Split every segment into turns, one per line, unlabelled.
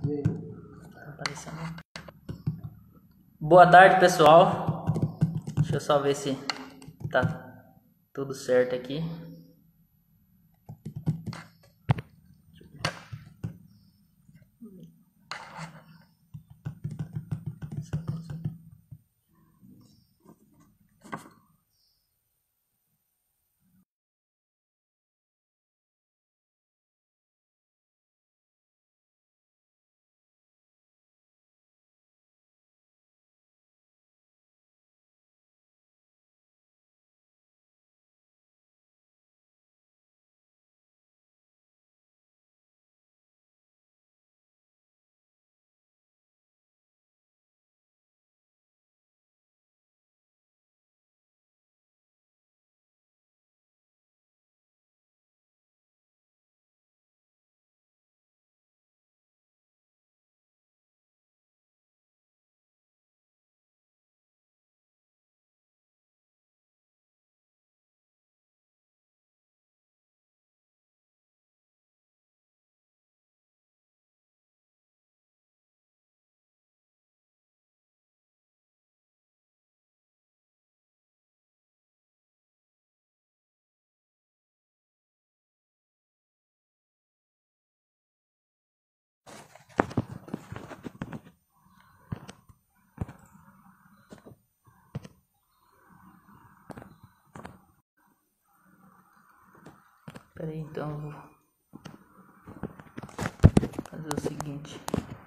Tá aparecendo. Boa tarde, pessoal. Deixa eu só ver se tá tudo certo aqui. Peraí, então eu vou fazer o seguinte.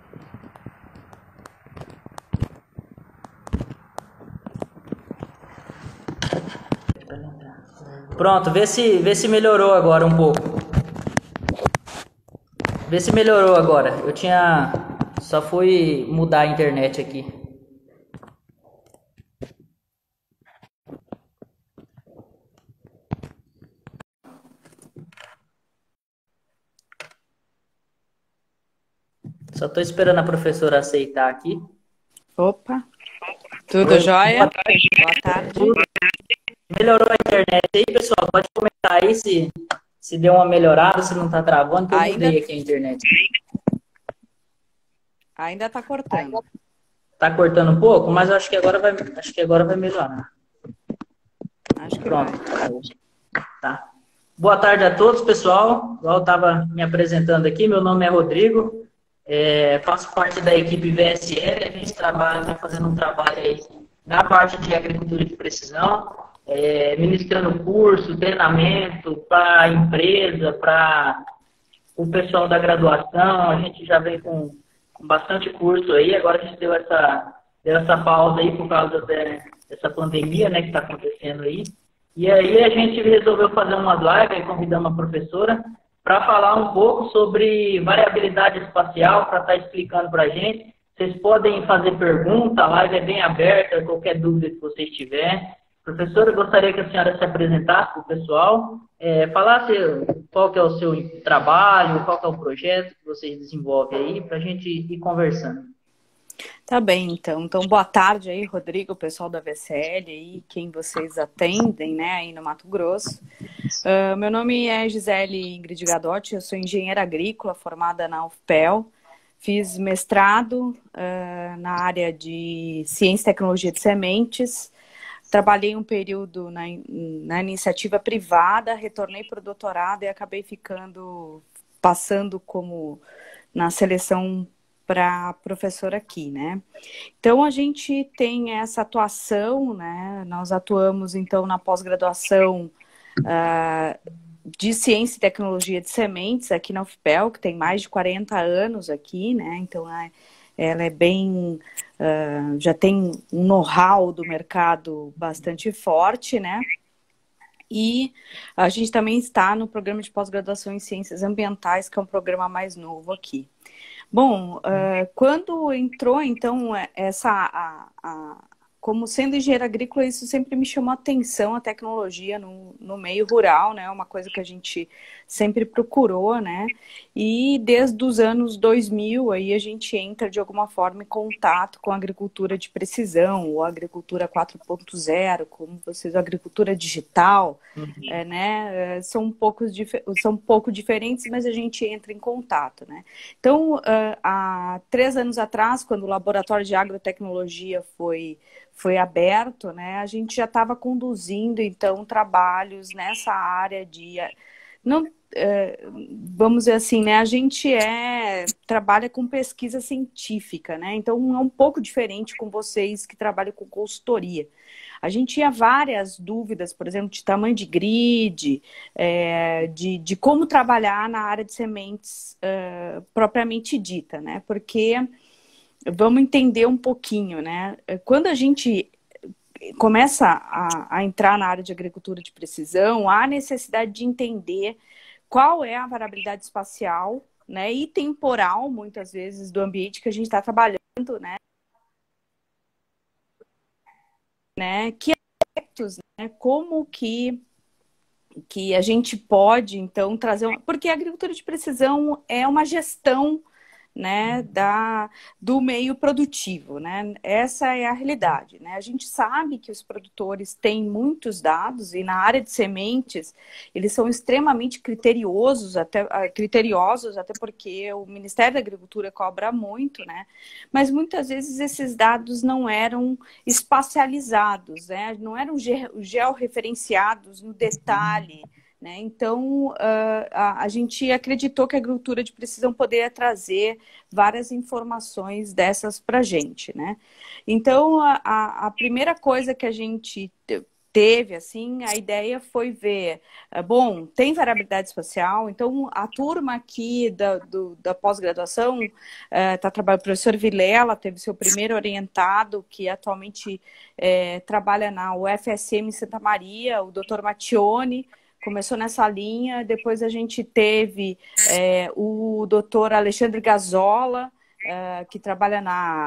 Pronto, vê se melhorou agora um pouco. Vê se melhorou agora. Eu tinha... Só fui mudar a internet aqui. Só tô esperando a professora aceitar aqui.
Opa, tudo jóia? Boa tarde.
Melhorou a internet aí, pessoal? Pode comentar aí se deu uma melhorada, se não tá travando, que eu mudei aqui a internet.
Ainda tá cortando.
Tá cortando um pouco, mas eu acho que agora vai melhorar.
Acho que
pronto.
vai.
Tá. Boa tarde a todos, pessoal. Igual eu estava me apresentando aqui, meu nome é Rodrigo, faço parte da equipe VSL, a gente está fazendo um trabalho aí na parte de agricultura de precisão, ministrando curso, treinamento para empresa, para o pessoal da graduação. A gente já vem com bastante curso aí, agora a gente deu essa pausa aí por causa dessa pandemia, né, que está acontecendo aí. E aí a gente resolveu fazer umas lives, convidamos a professora para falar um pouco sobre variabilidade espacial, para estar explicando para a gente. Vocês podem fazer pergunta, a live é bem aberta, qualquer dúvida que vocês tiverem. Professora, eu gostaria que a senhora se apresentasse para o pessoal, falasse qual que é o seu trabalho, qual que é o projeto que vocês desenvolvem aí, para a gente ir conversando.
Tá bem, então. Então, boa tarde aí, Rodrigo, o pessoal da VSL aí, quem vocês atendem, né, aí no Mato Grosso. Meu nome é Gisele Ingrid Gadotti, eu sou engenheira agrícola formada na UFPEL. Fiz mestrado na área de ciência e tecnologia de sementes. Trabalhei um período na iniciativa privada, retornei para o doutorado e acabei passando como na seleção para professora aqui, né? Então, a gente tem essa atuação, né? Nós atuamos, então, na pós-graduação de Ciência e Tecnologia de Sementes aqui na UFPEL, que tem mais de 40 anos aqui, né? Então, ela é bem... já tem um know-how do mercado bastante forte, né? E a gente também está no programa de pós-graduação em Ciências Ambientais, que é um programa mais novo aqui. Bom, quando entrou, então, como sendo engenheiro agrícola, isso sempre me chamou a atenção, a tecnologia no meio rural, né? Uma coisa que a gente sempre procurou, né? E desde os anos 2000, aí a gente entra de alguma forma em contato com a agricultura de precisão, ou agricultura 4.0, como vocês, a agricultura digital, né? São um pouco diferentes, mas a gente entra em contato, né? Então, há 3 anos atrás, quando o Laboratório de Agrotecnologia foi aberto, né, a gente já estava conduzindo, então, trabalhos nessa área de... Não, vamos dizer assim, né, a gente trabalha com pesquisa científica, né, então é um pouco diferente com vocês que trabalham com consultoria. A gente tinha várias dúvidas, por exemplo, de tamanho de grid, de como trabalhar na área de sementes propriamente dita, né? Porque vamos entender um pouquinho, né? Quando a gente começa a entrar na área de agricultura de precisão, há necessidade de entender qual é a variabilidade espacial, né, e temporal, muitas vezes, do ambiente que a gente está trabalhando, né? Que aspectos, né? Como que a gente pode, então, trazer... Porque a agricultura de precisão é uma gestão, né, do meio produtivo, né? Essa é a realidade, né? A gente sabe que os produtores têm muitos dados e na área de sementes eles são extremamente criteriosos, até porque o Ministério da Agricultura cobra muito, né? Mas muitas vezes esses dados não eram espacializados, né? Não eram georreferenciados no detalhe, né? Então, a gente acreditou que a agricultura de precisão poderia trazer várias informações dessas para a gente, né? Então, a primeira coisa que a gente teve, assim, a ideia foi ver, bom, tem variabilidade espacial, então a turma aqui da pós-graduação está trabalhando, o professor Vilela teve seu primeiro orientado, que atualmente trabalha na UFSM em Santa Maria, o doutor Mattioni, começou nessa linha. Depois a gente teve o doutor Alexandre Gazola, que trabalha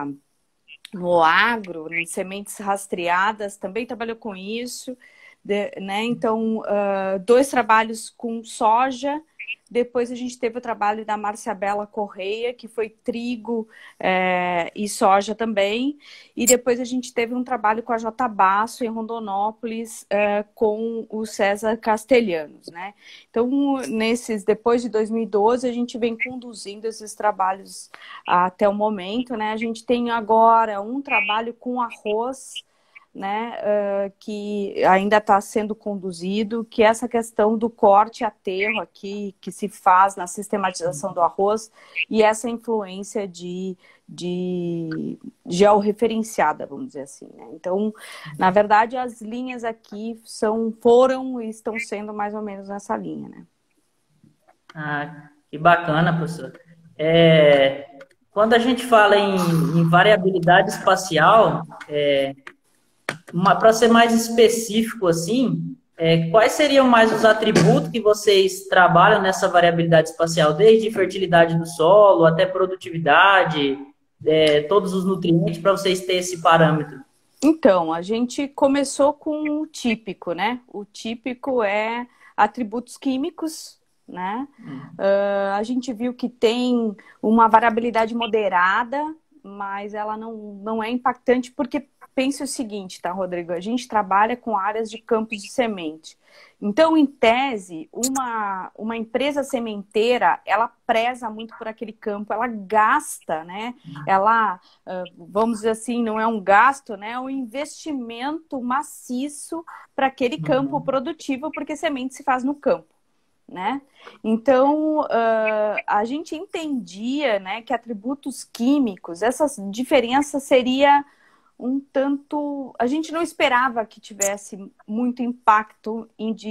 no agro, em sementes rastreadas, também trabalhou com isso, né? Então, 2 trabalhos com soja. Depois a gente teve o trabalho da Márcia Bela Correia, que foi trigo e soja também. E depois a gente teve um trabalho com a J. Basso, em Rondonópolis, com o César Castelhanos, né? Então, depois de 2012, a gente vem conduzindo esses trabalhos até o momento, né? A gente tem agora um trabalho com arroz, né, que ainda está sendo conduzido, que é essa questão do corte a terro aqui, que se faz na sistematização do arroz, e essa influência de georreferenciada, vamos dizer assim, né? Então, na verdade, as linhas aqui foram e estão sendo mais ou menos nessa linha, né?
Ah, que bacana, professor. Quando a gente fala em variabilidade espacial, para ser mais específico, assim, quais seriam mais os atributos que vocês trabalham nessa variabilidade espacial, desde fertilidade do solo até produtividade, todos os nutrientes, para vocês terem esse parâmetro?
Então, a gente começou com o típico, né? O típico é atributos químicos, né? A gente viu que tem uma variabilidade moderada, mas ela não é impactante, porque pense o seguinte, tá, Rodrigo? A gente trabalha com áreas de campos de semente. Então, em tese, uma empresa sementeira, ela preza muito por aquele campo, ela gasta, né? Ela, vamos dizer assim, não é um gasto, né? É um investimento maciço para aquele campo produtivo, porque semente se faz no campo, né? Então, a gente entendia, né, que atributos químicos, essas diferenças seria um tanto... A gente não esperava que tivesse muito impacto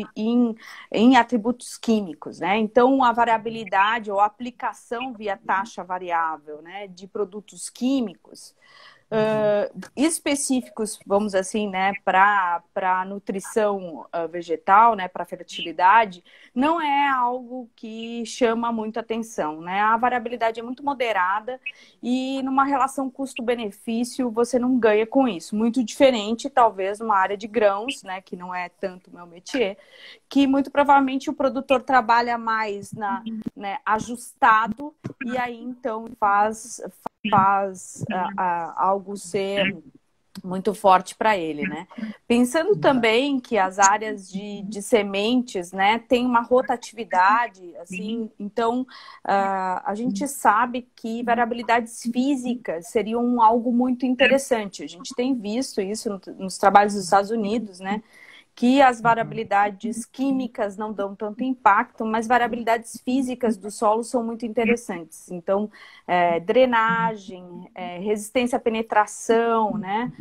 em atributos químicos, né? Então, a variabilidade ou a aplicação via taxa variável, né, de produtos químicos específicos, vamos assim, né, para nutrição vegetal, né, para fertilidade, não é algo que chama muita atenção, né? A variabilidade é muito moderada e numa relação custo-benefício você não ganha com isso. Muito diferente, talvez, numa área de grãos, né, que não é tanto meu métier, que muito provavelmente o produtor trabalha mais né, ajustado e aí então faz algo ser muito forte para ele, né? Pensando também que as áreas de sementes, né, tem uma rotatividade, assim, então a gente sabe que variabilidades físicas seriam algo muito interessante. A gente tem visto isso nos trabalhos dos Estados Unidos, né? Que as variabilidades químicas não dão tanto impacto, mas variabilidades físicas do solo são muito interessantes. Então, drenagem, resistência à penetração, né?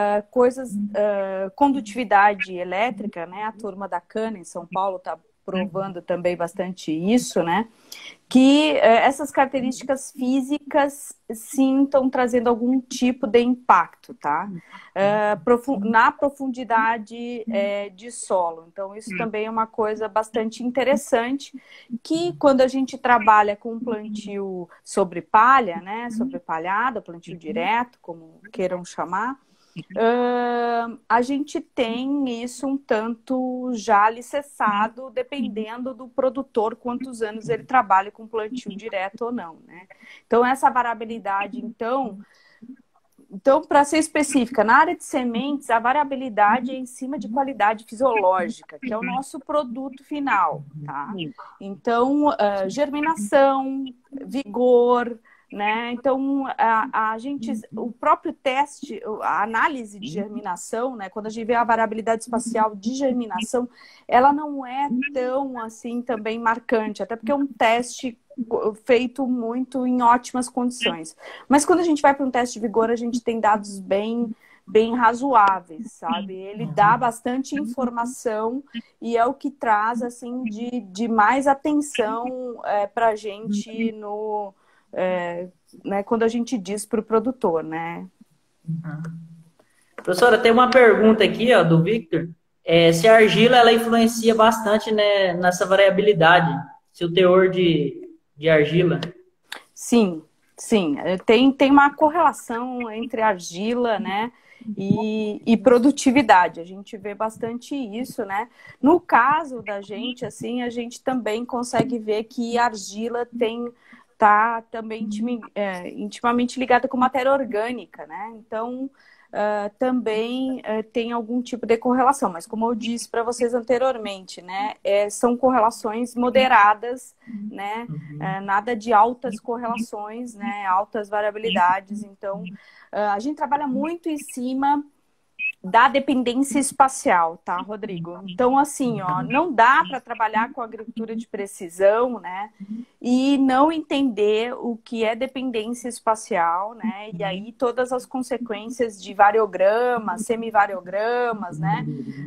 Condutividade elétrica, né? A turma da cana em São Paulo está provando também bastante isso, né? Que essas características físicas sim estão trazendo algum tipo de impacto, tá? Na profundidade de solo. Então, isso também é uma coisa bastante interessante, que quando a gente trabalha com plantio sobre palha, né? Sobre palhada, plantio direto, como queiram chamar, a gente tem isso um tanto já alicerçado, dependendo do produtor, quantos anos ele trabalha com plantio direto ou não, né? Então, essa variabilidade, então para ser específica, na área de sementes, a variabilidade é em cima de qualidade fisiológica, que é o nosso produto final, tá? Então, germinação, vigor, né? Então, o próprio teste, a análise de germinação, né? Quando a gente vê a variabilidade espacial de germinação, ela não é tão assim também marcante, até porque é um teste feito muito em ótimas condições. Mas quando a gente vai para um teste de vigor, a gente tem dados bem razoáveis, sabe? Ele dá bastante informação e é o que traz assim de mais atenção para a gente né, quando a gente diz para o produtor, né?
Professora, tem uma pergunta aqui, ó, do Victor. Se a argila ela influencia bastante, né, nessa variabilidade, se o teor de argila.
Sim. Tem uma correlação entre argila, né, e produtividade. A gente vê bastante isso, né? No caso da gente, assim, a gente também consegue ver que a argila tá também intimamente ligada com matéria orgânica, né? Então, também tem algum tipo de correlação, mas como eu disse para vocês anteriormente, né, são correlações moderadas, né, nada de altas correlações, né, altas variabilidades. Então, a gente trabalha muito em cima da dependência espacial, tá, Rodrigo? Então, assim, ó, não dá para trabalhar com agricultura de precisão, né, e não entender o que é dependência espacial, né, e aí todas as consequências de variogramas, semivariogramas, né,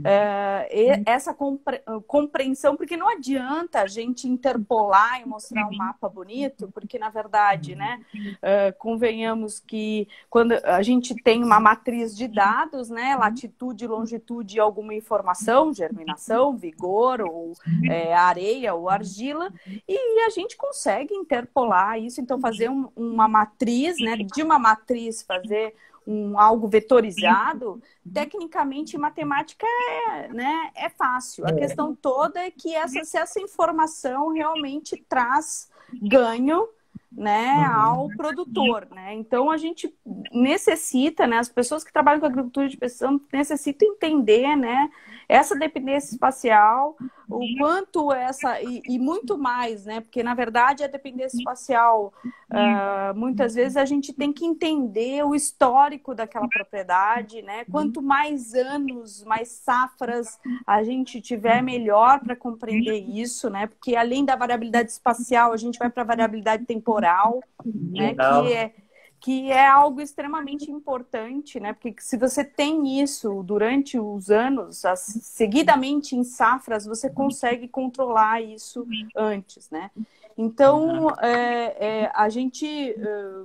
essa compreensão, porque não adianta a gente interpolar e mostrar um mapa bonito, porque, na verdade, né, convenhamos que quando a gente tem uma matriz de dados, né, latitude, longitude e alguma informação, germinação, vigor, ou areia ou argila, e a gente consegue interpolar isso, então fazer uma matriz, né, de uma matriz fazer algo vetorizado, tecnicamente, matemática é fácil. A questão toda é que se essa informação realmente traz ganho, né, ao produtor, né? Então a gente necessita, né, as pessoas que trabalham com agricultura de precisão necessitam entender, né, essa dependência espacial, o quanto e muito mais, né? Porque na verdade a dependência espacial muitas vezes a gente tem que entender o histórico daquela propriedade, né? Quanto mais anos, mais safras a gente tiver, melhor para compreender isso, né? Porque além da variabilidade espacial, a gente vai para a variabilidade temporal, né? Que é algo extremamente importante, né? Porque se você tem isso durante os anos, seguidamente em safras, você consegue controlar isso antes, né? Então, a gente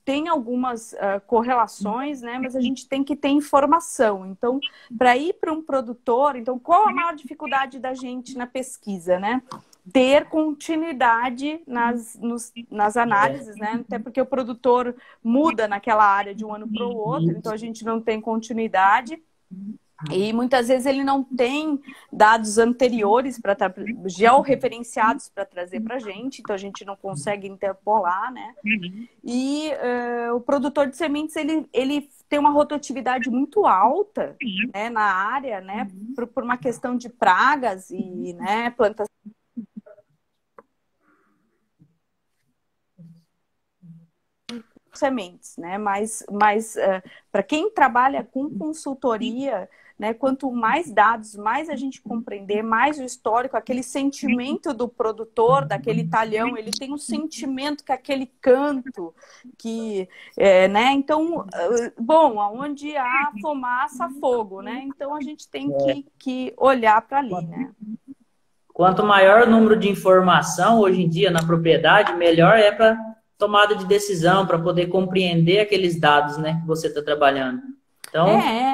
tem algumas correlações, né? Mas a gente tem que ter informação. Então, para ir para um produtor, então qual a maior dificuldade da gente na pesquisa, né? Ter continuidade nas análises, né? Até porque o produtor muda naquela área de um ano para o outro, então a gente não tem continuidade. E muitas vezes ele não tem dados anteriores georreferenciados para trazer para a gente, então a gente não consegue interpolar, né? E o produtor de sementes, ele tem uma rotatividade muito alta, né, na área, né, por uma questão de pragas e, né, plantas sementes, né? Mas para quem trabalha com consultoria, né, quanto mais dados, mais a gente compreender, mais o histórico, aquele sentimento do produtor, daquele talhão, ele tem um sentimento que aquele canto, que, né? Então, bom, onde há fumaça, há fogo, né? Então a gente tem que olhar para ali, né?
Quanto maior o número de informação hoje em dia na propriedade, melhor é para tomada de decisão, para poder compreender aqueles dados, né, que você está trabalhando. Então,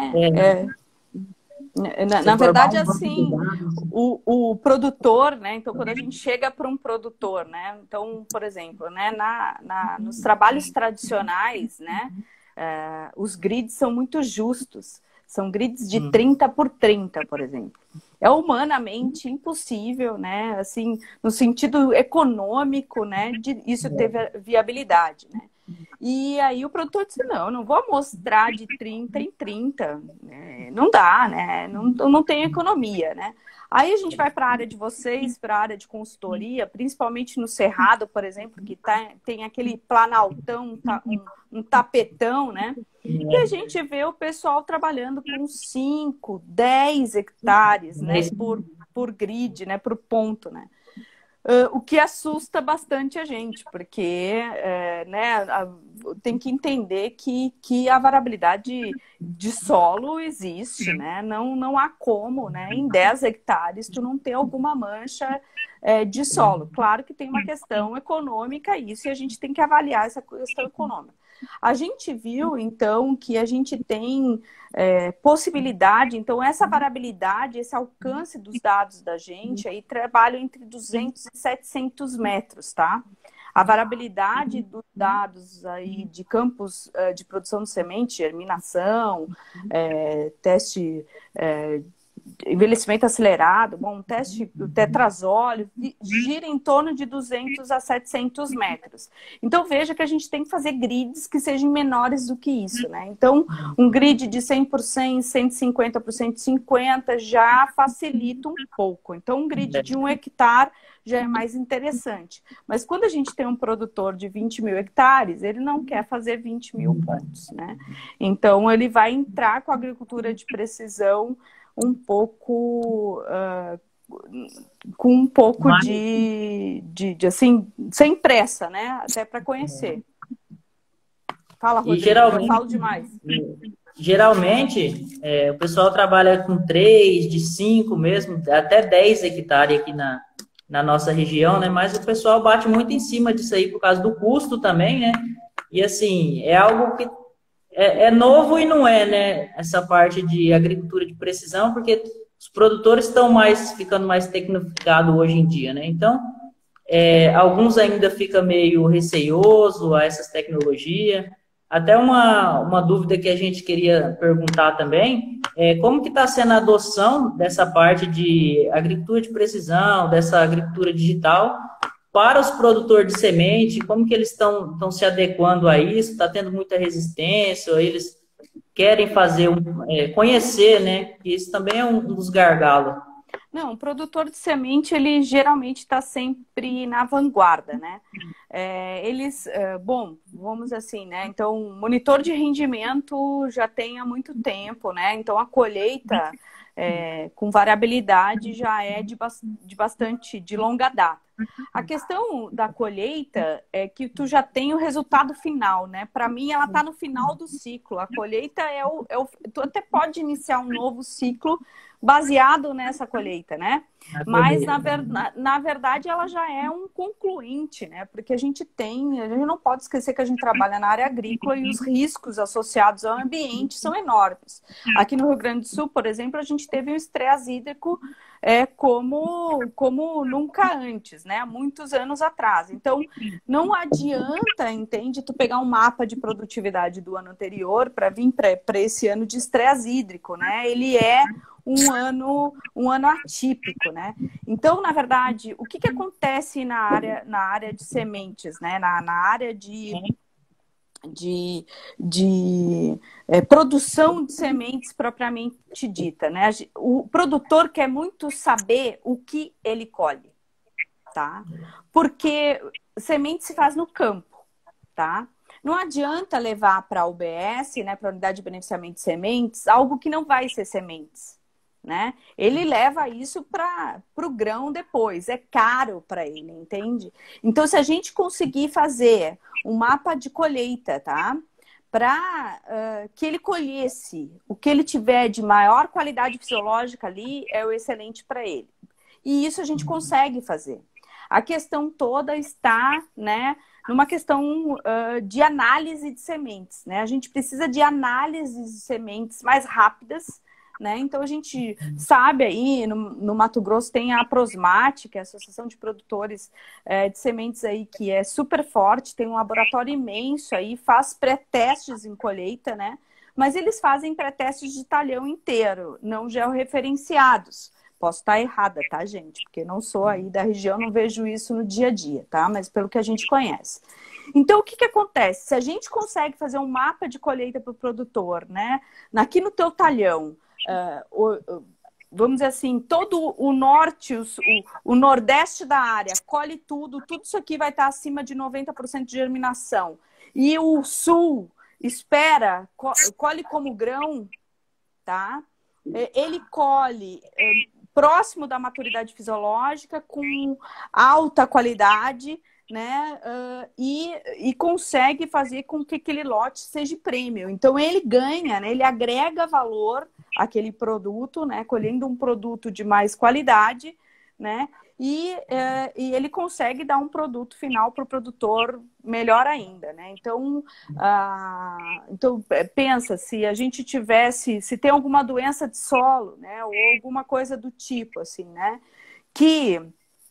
na verdade, assim, o produtor, né? Então, quando a gente chega para um produtor, né? Então, por exemplo, né? Nos trabalhos tradicionais, né? Os grids são muito justos. São grids de 30 por 30, por exemplo. É humanamente impossível, né? Assim, no sentido econômico, né? De isso ter viabilidade, né? E aí o produtor disse, não vou mostrar de 30 em 30. Não dá, né? Não tem economia, né? Aí a gente vai para a área de vocês, para a área de consultoria, principalmente no Cerrado, por exemplo, que tem aquele planaltão, um tapetão, né? E a gente vê o pessoal trabalhando com 5, 10 hectares, né? Por grid, né? Por ponto, né? O que assusta bastante a gente, porque né, tem que entender que a variabilidade de solo existe, né? Não há como, né, em 10 hectares, tu não ter alguma mancha de solo. Claro que tem uma questão econômica isso, e a gente tem que avaliar essa questão econômica. A gente viu, então, que a gente tem possibilidade, então, essa variabilidade, esse alcance dos dados da gente, aí trabalham entre 200 e 700 metros, tá? A variabilidade dos dados aí de campos de produção de semente, germinação, teste envelhecimento acelerado, bom, teste do tetrazóleo, gira em torno de 200 a 700 metros. Então, veja que a gente tem que fazer grids que sejam menores do que isso, né? Então, um grid de 100 por 100, 150 por 150 já facilita um pouco. Então, um grid de 1 hectare já é mais interessante. Mas quando a gente tem um produtor de 20 mil hectares, ele não quer fazer 20 mil pontos, né? Então, ele vai entrar com a agricultura de precisão um pouco com um pouco de assim, sem pressa, né? Até para conhecer. Fala, Rodrigo, eu falo demais.
Geralmente, o pessoal trabalha com 3, de 5 mesmo, até 10 hectares aqui na nossa região, né? Mas o pessoal bate muito em cima disso aí por causa do custo também, né? E assim, é algo que é novo e não é, né? Essa parte de agricultura de precisão, porque os produtores estão ficando mais tecnificados hoje em dia, né? Então, alguns ainda ficam meio receioso a essas tecnologias. Até uma dúvida que a gente queria perguntar também como que está sendo a adoção dessa parte de agricultura de precisão, dessa agricultura digital, para os produtores de semente, como que eles estão se adequando a isso? Está tendo muita resistência? Ou eles querem fazer, conhecer, né? Isso também é um dos gargalos.
Não, o produtor de semente, ele geralmente está sempre na vanguarda, né? Bom, vamos assim, né? Então, monitor de rendimento já tem há muito tempo, né? Então, a colheita com variabilidade já é de longa data. A questão da colheita é que tu já tem o resultado final, né? Para mim, ela está no final do ciclo. A colheita tu até pode iniciar um novo ciclo, baseado nessa colheita, né? Mas,
Colheita.
na verdade, ela já é um concluinte, né? Porque a gente não pode esquecer que a gente trabalha na área agrícola e os riscos associados ao ambiente são enormes. Aqui no Rio Grande do Sul, por exemplo, a gente teve um estresse hídrico como nunca antes, né? Há muitos anos atrás. Então, não adianta, entende, tu pegar um mapa de produtividade do ano anterior para vir para esse ano de estresse hídrico, né? Ele é um ano atípico, né? Então, na verdade, o que acontece na área de sementes, né? Na área de produção de sementes propriamente dita, né? O produtor quer muito saber o que ele colhe, tá? Porque semente se faz no campo, tá? Não adianta levar para a UBS, né, para a Unidade de Beneficiamento de Sementes, algo que não vai ser sementes, né? Ele leva isso para o grão depois, é caro para ele, entende? Então, se a gente conseguir fazer um mapa de colheita, tá? Para que ele colhesse o que ele tiver de maior qualidade fisiológica ali, é o excelente para ele. E isso a gente consegue fazer. A questão toda está, né, numa questão de análise de sementes, né? A gente precisa de análises de sementes mais rápidas, né? Então, a gente sabe aí, no Mato Grosso tem a Prosmate, que é a Associação de Produtores de Sementes aí, que é super forte, tem um laboratório imenso aí, faz pré-testes em colheita, né? Mas eles fazem pré-testes de talhão inteiro, não georreferenciados. Posso estar errada, tá, gente? Porque não sou aí da região, não vejo isso no dia a dia, tá? Mas pelo que a gente conhece. Então, o que acontece? Se a gente consegue fazer um mapa de colheita para o produtor, né? Aqui no teu talhão, vamos dizer assim, todo o norte, o nordeste da área, colhe tudo isso aqui vai estar acima de 90% de germinação. E o sul espera, colhe como grão, tá? Ele colhe próximo da maturidade fisiológica, com alta qualidade, né? E consegue fazer com que aquele lote seja prêmio. Então, ele ganha, né? Ele agrega valor àquele produto, né? Colhendo um produto de mais qualidade, né? E ele consegue dar um produto final para o produtor melhor ainda, né? Então, pensa, se a gente se tem alguma doença de solo, né? Ou alguma coisa do tipo, assim, né? Que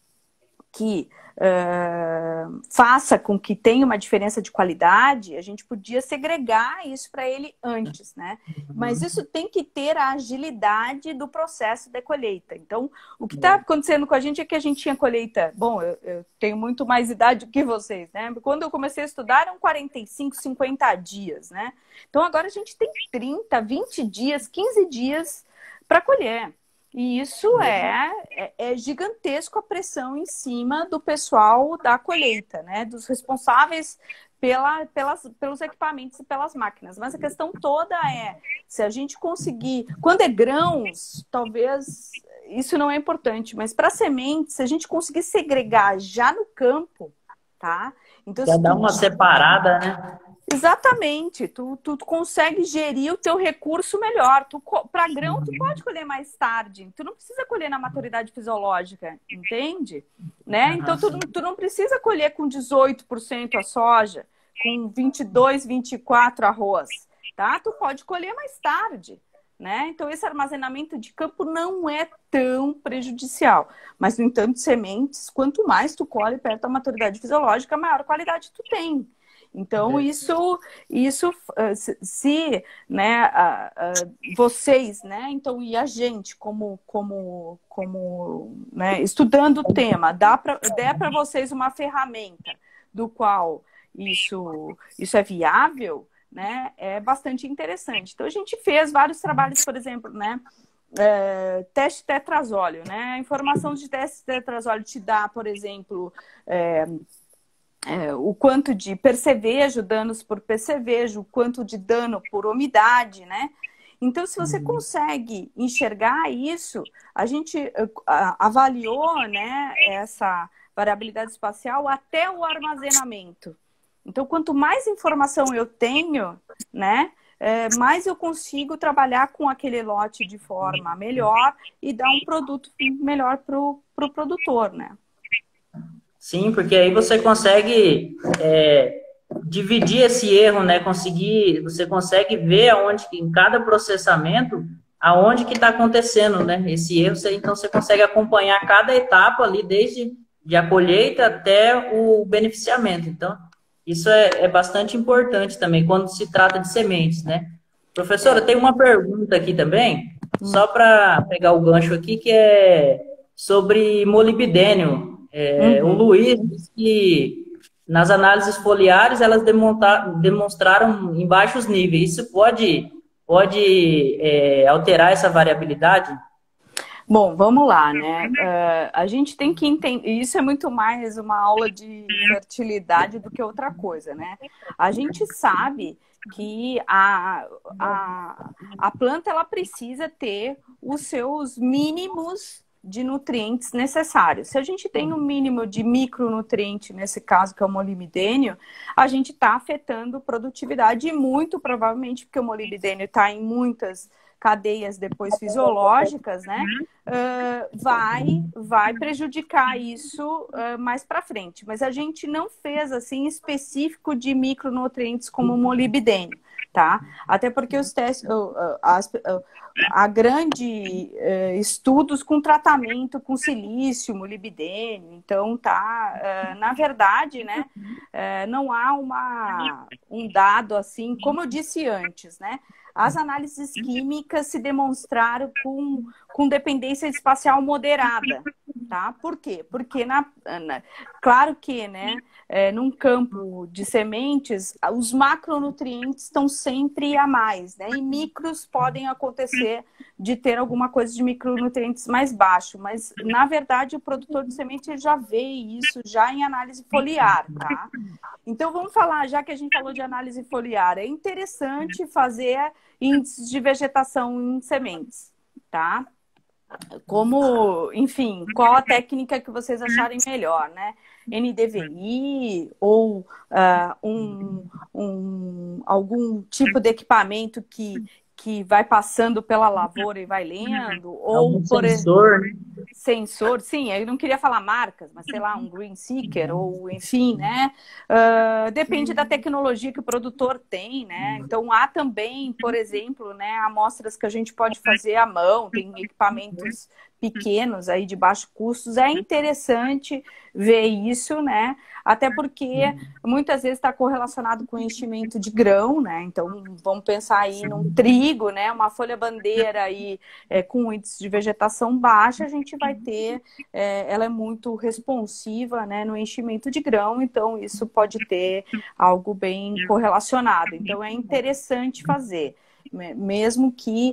faça com que tenha uma diferença de qualidade, a gente podia segregar isso para ele antes, né? Mas isso tem que ter a agilidade do processo de colheita. Então, o que está acontecendo com a gente é que a gente tinha colheita... Bom, eu tenho muito mais idade do que vocês, né? Quando eu comecei a estudar, eram 45, 50 dias, né? Então, agora a gente tem 30, 20 dias, 15 dias para colher. E isso é gigantesco, a pressão em cima do pessoal da colheita, né? Dos responsáveis pelos equipamentos e pelas máquinas. Mas a questão toda se a gente conseguir... Quando é grãos, talvez isso não é importante, mas para sementes, se a gente conseguir segregar já no campo, tá? Então,
Já dá uma separada, né?
Exatamente, tu consegue gerir o teu recurso melhor. Para grão, tu pode colher mais tarde. Tu não precisa colher na maturidade fisiológica, entende? Né? Então, tu não precisa colher com 18% a soja, com 22, 24% arroz, tá? Tu pode colher mais tarde, né? Então, esse armazenamento de campo não é tão prejudicial. Mas, no entanto, sementes, quanto mais tu colhe perto da maturidade fisiológica, maior qualidade tu tem. Então, isso se né, vocês, né, então, e a gente, como né, estudando o tema, der para vocês uma ferramenta do qual isso é viável, né, é bastante interessante. Então, a gente fez vários trabalhos, por exemplo, né, teste tetrazóleo, né, a informação de teste tetrazóleo te dá, por exemplo, o quanto de percevejo, danos por percevejo, o quanto de dano por umidade, né? Então, se você consegue enxergar isso, a gente avaliou, né, essa variabilidade espacial até o armazenamento. Então, quanto mais informação eu tenho, né, mais eu consigo trabalhar com aquele lote de forma melhor e dar um produto melhor para o produtor, né?
Sim, porque aí você consegue dividir esse erro, né? Você consegue ver aonde que em cada processamento aonde que está acontecendo, né? Esse erro, então você consegue acompanhar cada etapa ali, desde a colheita até o beneficiamento. Então, isso é bastante importante também quando se trata de sementes, né? Professora, tem uma pergunta aqui também, só para pegar o gancho aqui, que é sobre molibdênio. O Luiz disse que nas análises foliares elas demonstraram em baixos níveis. Isso pode alterar essa variabilidade?
Bom, vamos lá, né? A gente tem que entender, isso é muito mais uma aula de fertilidade do que outra coisa, né? A gente sabe que a planta ela precisa ter os seus mínimos de nutrientes necessários. Se a gente tem um mínimo de micronutriente, nesse caso que é o molibdênio, a gente está afetando produtividade e muito provavelmente, porque o molibdênio está em muitas cadeias depois fisiológicas, né? Vai prejudicar isso mais para frente. Mas a gente não fez assim específico de micronutrientes como o molibdênio, tá? Até porque os testes, há grandes estudos com tratamento com silício, molibdênio, então na verdade, né, não há um dado assim, como eu disse antes, né, as análises químicas se demonstraram com dependência espacial moderada, tá? Por quê? Porque, claro que, né, num campo de sementes, os macronutrientes estão sempre a mais, né? E micros podem acontecer de ter alguma coisa de micronutrientes mais baixo, mas, na verdade, o produtor de semente já vê isso já em análise foliar, tá? Então, vamos falar, já que a gente falou de análise foliar, é interessante fazer índices de vegetação em sementes, tá? Como, enfim, qual a técnica que vocês acharem melhor, né? NDVI ou algum tipo de equipamento que vai passando pela lavoura e vai lendo, ou por
sensor, né?
Sensor, sim, eu não queria falar marcas, mas sei lá, um Green Seeker, ou enfim, né? Depende da tecnologia que o produtor tem, né? Então há também, por exemplo, né, amostras que a gente pode fazer à mão, tem equipamentos pequenos aí de baixo custos, é interessante ver isso, né? Até porque muitas vezes está correlacionado com enchimento de grão, né? Então vamos pensar aí num trigo, né? Uma folha bandeira aí com índice de vegetação baixa, a gente vai ter, ela é muito responsiva, né, no enchimento de grão, então isso pode ter algo bem correlacionado. Então é interessante fazer, mesmo que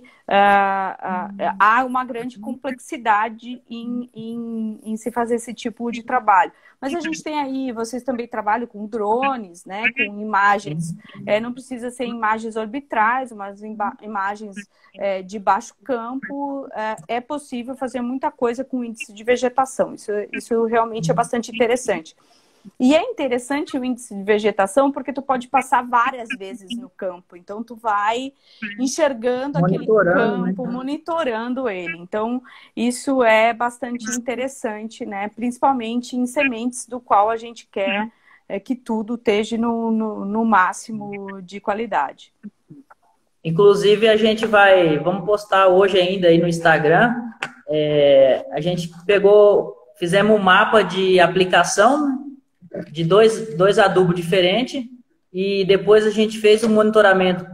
há uma grande complexidade em se fazer esse tipo de trabalho. Mas a gente tem aí, vocês também trabalham com drones, né, com imagens, não precisa ser imagens orbitrais, mas imagens de baixo campo, é possível fazer muita coisa com índice de vegetação. Isso realmente é bastante interessante. E é interessante o índice de vegetação porque tu pode passar várias vezes no campo. Então, tu vai enxergando aquele campo, né? Monitorando ele. Então, isso é bastante interessante, né? Principalmente em sementes do qual a gente quer que tudo esteja no máximo de qualidade.
Inclusive, vamos postar hoje ainda aí no Instagram. A gente fizemos um mapa de aplicação de dois adubos diferentes e depois a gente fez um monitoramento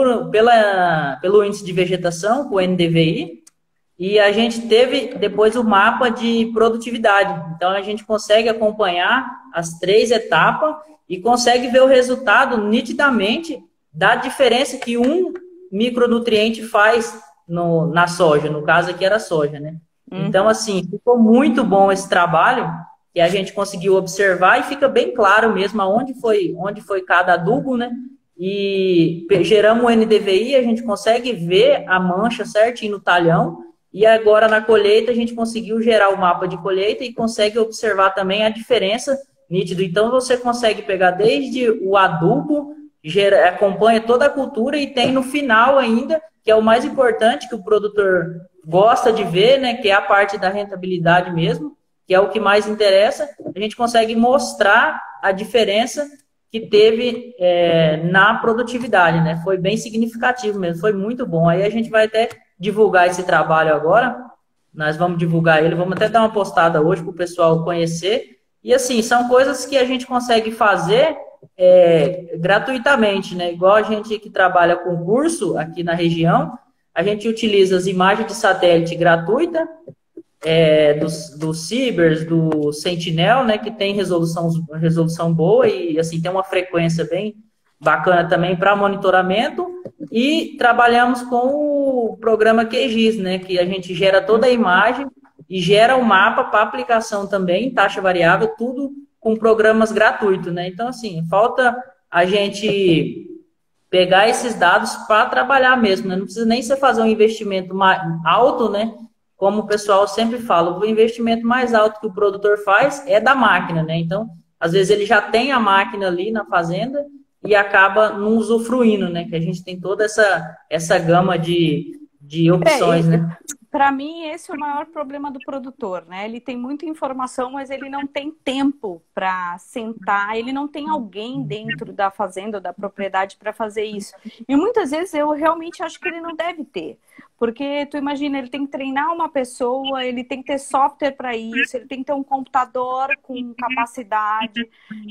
pelo índice de vegetação, com o NDVI, e a gente teve depois o mapa de produtividade. Então a gente consegue acompanhar as 3 etapas e consegue ver o resultado nitidamente da diferença que um micronutriente faz na soja, no caso aqui era soja, né? Então, assim, ficou muito bom esse trabalho que a gente conseguiu observar e fica bem claro mesmo onde foi cada adubo, né? E geramos o NDVI, a gente consegue ver a mancha certinho no talhão e agora na colheita a gente conseguiu gerar o mapa de colheita e consegue observar também a diferença nítido. Então você consegue pegar desde o adubo acompanha toda a cultura e tem no final ainda, que é o mais importante, que o produtor gosta de ver, né, que é a parte da rentabilidade mesmo, que é o que mais interessa, a gente consegue mostrar a diferença que teve na produtividade, né? Foi bem significativo mesmo, foi muito bom. Aí a gente vai até divulgar esse trabalho agora, nós vamos divulgar ele, vamos até dar uma postada hoje para o pessoal conhecer. E assim, são coisas que a gente consegue fazer gratuitamente, né? Igual a gente que trabalha com curso aqui na região, a gente utiliza as imagens de satélite gratuita, do Cibers, do Sentinel, né, que tem resolução boa e assim tem uma frequência bem bacana também para monitoramento, e trabalhamos com o programa QGIS, né, que a gente gera toda a imagem e gera o mapa para aplicação também, taxa variável, tudo com programas gratuitos, né? Então, assim, falta a gente pegar esses dados para trabalhar mesmo, né? Não precisa nem você fazer um investimento alto, né? Como o pessoal sempre fala, o investimento mais alto que o produtor faz é da máquina, né? Então, às vezes ele já tem a máquina ali na fazenda e acaba não usufruindo, né? Que a gente tem toda essa gama de opções, né?
Para mim, esse é o maior problema do produtor, né? Ele tem muita informação, mas ele não tem tempo para sentar, ele não tem alguém dentro da fazenda ou da propriedade para fazer isso. E muitas vezes eu realmente acho que ele não deve ter. Porque tu imagina, ele tem que treinar uma pessoa, ele tem que ter software para isso, ele tem que ter um computador com capacidade,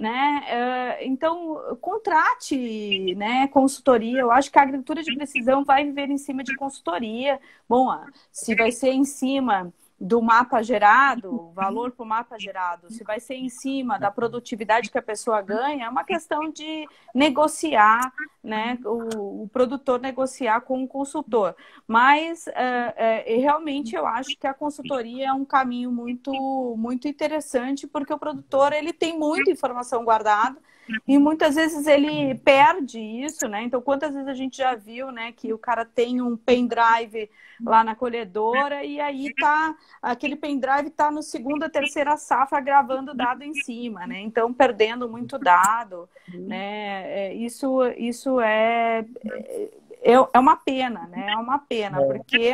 né? Então, contrate, né, consultoria. Eu acho que a agricultura de precisão vai viver em cima de consultoria. Bom, se vai ser em cima do mapa gerado, valor para o mapa gerado, se vai ser em cima da produtividade que a pessoa ganha, é uma questão de negociar, né? O produtor negociar com o consultor. Mas realmente eu acho que a consultoria é um caminho muito interessante, porque o produtor ele tem muita informação guardada e muitas vezes ele perde isso, né? Então, quantas vezes a gente já viu, né, que o cara tem um pendrive lá na colhedora e aí aquele pendrive tá no segunda, terceira safra gravando dado em cima, né? Então, perdendo muito dado, né? Isso é uma pena, né? É uma pena, porque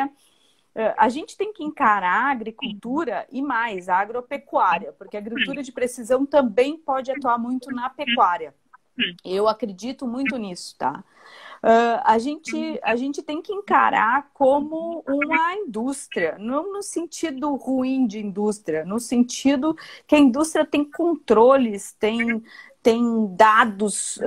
a gente tem que encarar a agricultura e mais, a agropecuária, porque a agricultura de precisão também pode atuar muito na pecuária. Eu acredito muito nisso, tá? A gente tem que encarar como uma indústria, não no sentido ruim de indústria, no sentido que a indústria tem controles, tem dados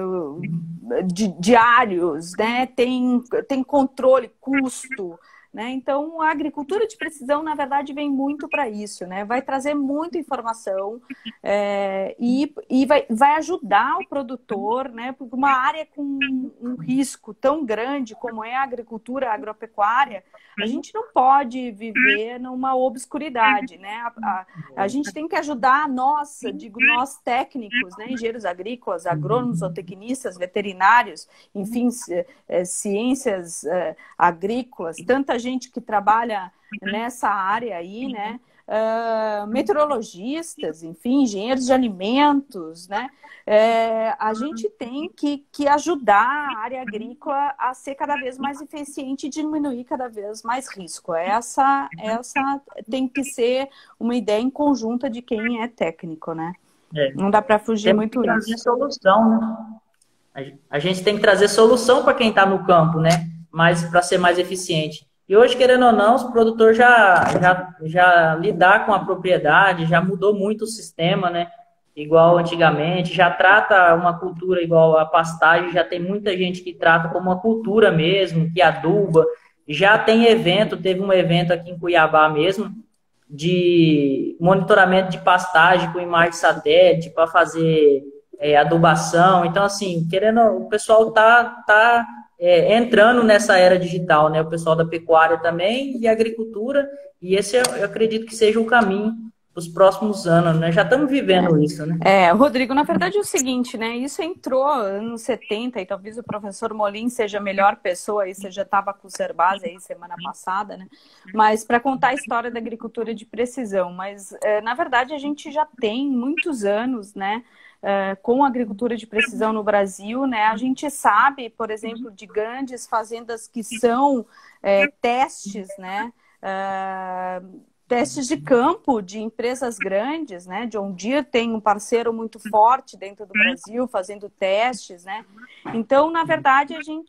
diários, né? Tem controle, custo. Né? Então, a agricultura de precisão, na verdade, vem muito para isso, né? Vai trazer muita informação e vai ajudar o produtor, né? Porque uma área com um risco tão grande como é a agricultura agropecuária, a gente não pode viver numa obscuridade, né? A gente tem que ajudar nós técnicos, né? Engenheiros agrícolas, agrônomos, zootecnistas, veterinários, enfim, ciências agrícolas, tanta gente que trabalha nessa área aí, né? Meteorologistas, enfim, engenheiros de alimentos, né? A gente tem que ajudar a área agrícola a ser cada vez mais eficiente e diminuir cada vez mais risco. Essa tem que ser uma ideia em conjunta de quem é técnico, né? Não dá para fugir muito
disso. Trazer solução, né? A gente tem que trazer solução para quem está no campo, né? Mas para ser mais eficiente. E hoje, querendo ou não, os produtores já lidar com a propriedade, já mudou muito o sistema, né? Igual antigamente, já trata uma cultura igual a pastagem, já tem muita gente que trata como uma cultura mesmo, que aduba. Já tem evento, teve um evento aqui em Cuiabá mesmo, de monitoramento de pastagem com imagem de satélite para fazer adubação. Então, assim, o pessoal tá entrando nessa era digital, né? O pessoal da pecuária também e agricultura, e esse eu acredito que seja o caminho dos próximos anos, né? Já estamos vivendo isso, né?
Rodrigo, na verdade é o seguinte, né? Isso entrou nos 70 e talvez o professor Molin seja a melhor pessoa, aí você já estava com o Serbase aí semana passada, né? Mas para contar a história da agricultura de precisão, mas na verdade a gente já tem muitos anos, né? com a agricultura de precisão no Brasil, né? A gente sabe, por exemplo, de grandes fazendas que são testes, né? Testes de campo de empresas grandes, né? John Deere tem um parceiro muito forte dentro do Brasil fazendo testes, né? Então, na verdade,